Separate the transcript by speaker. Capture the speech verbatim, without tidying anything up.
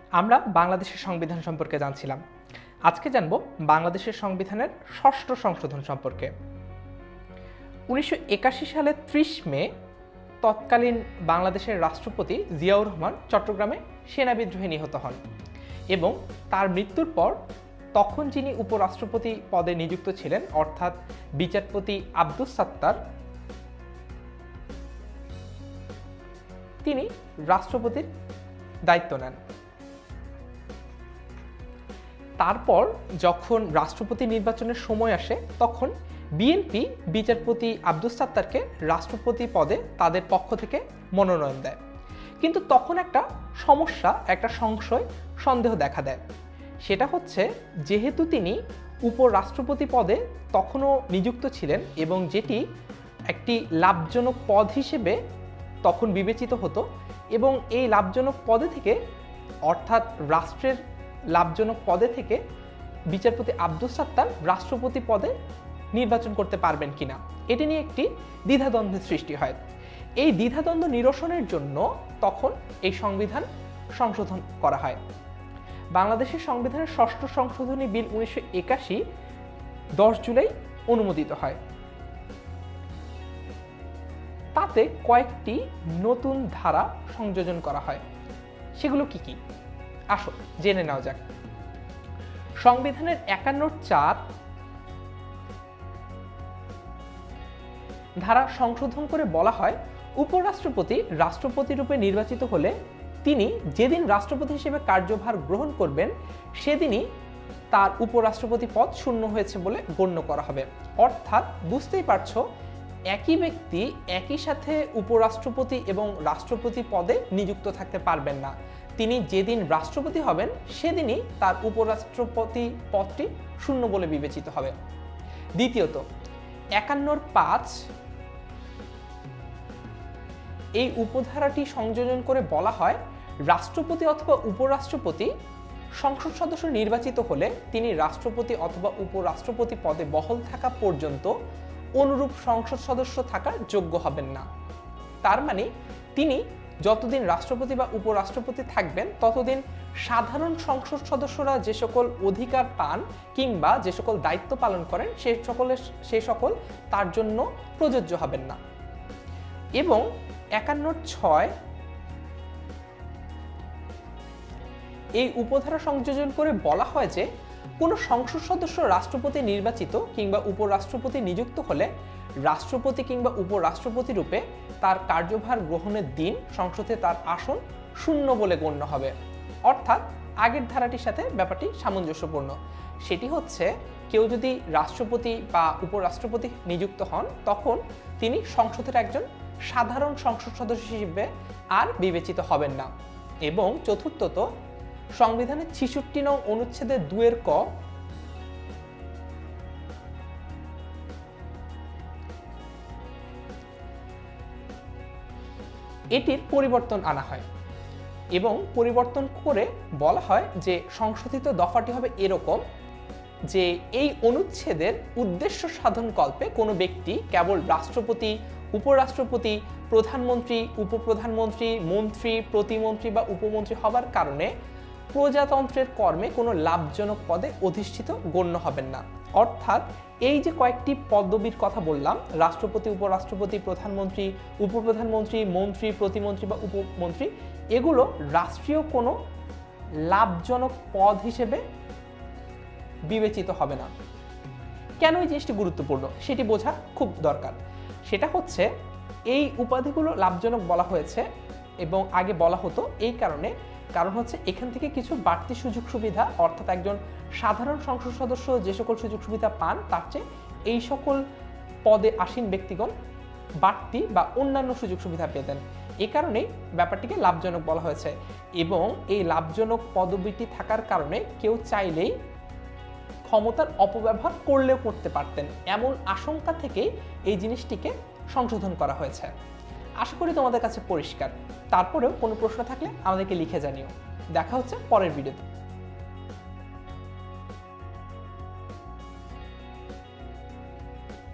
Speaker 1: আমরা বাংলাদেশের সংবিধান সম্পর্কে জানছিলাম। আজকে জানব বাংলাদেশের সংবিধানের ষষ্ঠ সংশোধন সম্পর্কে। উনিশশো একাশি সালের ত্রিশ মে তৎকালীন বাংলাদেশের রাষ্ট্রপতি জিয়াউর রহমান চট্টগ্রামে সেনা বিদ্রোহে নিহত হন এবং তার মৃত্যুর পর তখন যিনি উপরাষ্ট্রপতি পদে নিযুক্ত ছিলেন অর্থাৎ বিচারপতি আব্দুস সাত্তার, তিনি রাষ্ট্রপতির দায়িত্ব নেন। তারপর যখন রাষ্ট্রপতি নির্বাচনের সময় আসে তখন বিএনপি বিচারপতি আব্দুস সাত্তারকে রাষ্ট্রপতি পদে তাদের পক্ষ থেকে মনোনয়ন দেয়। কিন্তু তখন একটা সমস্যা, একটা সংশয়, সন্দেহ দেখা দেয়। সেটা হচ্ছে, যেহেতু তিনি উপরাষ্ট্রপতি পদে তখনও নিযুক্ত ছিলেন এবং যেটি একটি লাভজনক পদ হিসেবে তখন বিবেচিত হতো এবং এই লাভজনক পদে থেকে অর্থাৎ রাষ্ট্রের লাভজনক পদে থেকে বিচারপতি আব্দুস সাত্তার রাষ্ট্রপতি পদে নির্বাচন করতে পারবেন কিনা, এটি নিয়ে একটি দ্বিধাদ্বন্দ্বের সৃষ্টি হয়। এই দ্বিধাদ্বন্দ্ব নিরসনের জন্য তখন এই সংবিধান সংশোধন করা হয়। বাংলাদেশের সংবিধানের ষষ্ঠ সংশোধনী বিল উনিশশো একাশি দশ জুলাই অনুমোদিত হয়। তাতে কয়েকটি নতুন ধারা সংযোজন করা হয়। সেগুলো কি কি আসো জেনে নেওয়া যাক। সংবিধানের একান্নর চার ধারা সংশোধন করে বলা হয়, উপরাষ্ট্রপতি রাষ্ট্রপতি রূপে নির্বাচিত হলে তিনি যেদিন রাষ্ট্রপতি হিসেবে কার্যভার গ্রহণ করবেন সেদিনই তার উপরাষ্ট্রপতি পদ শূন্য হয়েছে বলে গণ্য করা হবে। অর্থাৎ বুঝতেই পারছো, একই ব্যক্তি একই সাথে উপরাষ্ট্রপতি এবং রাষ্ট্রপতি পদে নিযুক্ত থাকতে পারবেন না। তিনি যেদিন রাষ্ট্রপতি হবেন সেদিনই তার উপরাষ্ট্রপতি পদটি শূন্য বলে বিবেচিত হবে। দ্বিতীয়ত, একান্নর পাঁচ এই উপধারাটি সংযোজন করে বলা হয়, রাষ্ট্রপতি অথবা উপরাষ্ট্রপতি সংসদ সদস্য নির্বাচিত হলে তিনি রাষ্ট্রপতি অথবা উপরাষ্ট্রপতি পদে বহাল থাকা পর্যন্ত অনুরূপ সংসদ সদস্য থাকার যোগ্য হবেন না। তার মানে তিনি যতদিন রাষ্ট্রপতি বা উপরাষ্ট্রপতি থাকবেন ততদিন সাধারণ সংসদ সদস্যরা যে সকল অধিকার পান কিংবা যে সকল দায়িত্ব পালন করেন সে সকলের সে সকল তার জন্য প্রযোজ্য হবেন না। এবং একান্নর ছয় এই উপধারা সংযোজন করে বলা হয় যে, কোনো সংসদ সদস্য রাষ্ট্রপতি নির্বাচিত কিংবা উপরাষ্ট্রপতি নিযুক্ত হলে রাষ্ট্রপতি কিংবা উপরাষ্ট্রপতি রূপে তার কার্যভার গ্রহণের দিন সংসদে তার আসন শূন্য বলে গণ্য হবে। অর্থাৎ আগের ধারাটির সাথে ব্যাপারটি সামঞ্জস্যপূর্ণ। সেটি হচ্ছে, কেউ যদি রাষ্ট্রপতি বা উপরাষ্ট্রপতি নিযুক্ত হন তখন তিনি সংসদের একজন সাধারণ সংসদ সদস্য হিসেবে আর বিবেচিত হবেন না। এবং চতুর্থত, সংবিধানের ছিষট্টি নং অনুচ্ছেদের দুয়ের ক এটির পরিবর্তন আনা হয় এবং পরিবর্তন করে বলা হয় যে সংশোধিত দফাটি হবে এরকম যে, এই অনুচ্ছেদের উদ্দেশ্য সাধন কল্পে কোনো ব্যক্তি কেবল রাষ্ট্রপতি, উপরাষ্ট্রপতি, প্রধানমন্ত্রী, উপপ্রধানমন্ত্রী, মন্ত্রী, প্রতিমন্ত্রী বা উপমন্ত্রী হবার কারণে প্রজাতন্ত্রের কর্মে কোনো লাভজনক পদে অধিষ্ঠিত গণ্য হবেন না। অর্থাৎ এই যে কয়েকটি পদবীর কথা বললাম, রাষ্ট্রপতি, উপরাষ্ট্রপতি, প্রধানমন্ত্রী, উপপ্রধানমন্ত্রী, মন্ত্রী, প্রতিমন্ত্রী বা উপমন্ত্রী, এগুলো রাষ্ট্রীয় কোনো লাভজনক পদ হিসেবে বিবেচিত হবে না। কেন এই জিনিসটি গুরুত্বপূর্ণ সেটি বোঝা খুব দরকার। সেটা হচ্ছে, এই উপাধিগুলো লাভজনক বলা হয়েছে এবং আগে বলা হতো এই কারণে, কারণ হচ্ছে এখান থেকে কিছু বাড়তি সুযোগ সুবিধা, অর্থাৎ একজন সাধারণ সংসদ সদস্য যে সকল সুযোগ সুবিধা পান তার চেয়ে এই সকল পদে আসীন ব্যক্তিগণ বাড়তি বা অন্যান্য সুযোগ সুবিধা পেতেন। এ কারণেই ব্যাপারটিকে লাভজনক বলা হয়েছে। এবং এই লাভজনক পদবিটি থাকার কারণে কেউ চাইলেই ক্ষমতার অপব্যবহার করলেও করতে পারতেন, এমন আশঙ্কা থেকে এই জিনিসটিকে সংশোধন করা হয়েছে। আশা করি তোমাদের কাছে পরিষ্কার। তারপরেও কোনো প্রশ্ন থাকলে আমাদেরকে লিখে জানিও। দেখা হচ্ছে পরের ভিডিওতে।